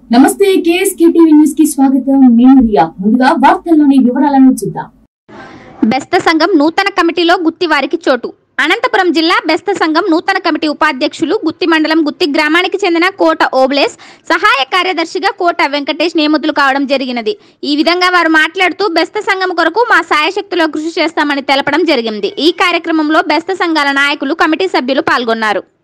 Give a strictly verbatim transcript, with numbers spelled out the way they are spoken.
నమస్తే KSK TV news కి స్వాగతం. నేను రియా. ముందుగా వార్తల్లోని వివరాలను చూద్దాం. బెస్త సంఘం నూతన కమిటీలో గుత్తి వారికి చోటు. అనంతపురం జిల్లా బెస్త సంఘం నూతన కమిటీ ఉపాధ్యక్షులు గుత్తి మండలం గుత్తి గ్రామానికి చెందిన కోట ఓబ్లేస్ సహాయ కార్యదర్శిగా కోట వెంకటేష్ నియమితులు కావడం జరిగినది. ఈ విధంగా వారు మాట్లాడుతూ బెస్త సంఘం కొరకు మా సాయశక్తిలో కృషి చేస్తామని తెలపడం జరిగింది. ఈ కార్యక్రమంలో బెస్త సంఘాల నాయకులు, కమిటీ సభ్యులు పాల్గొన్నారు.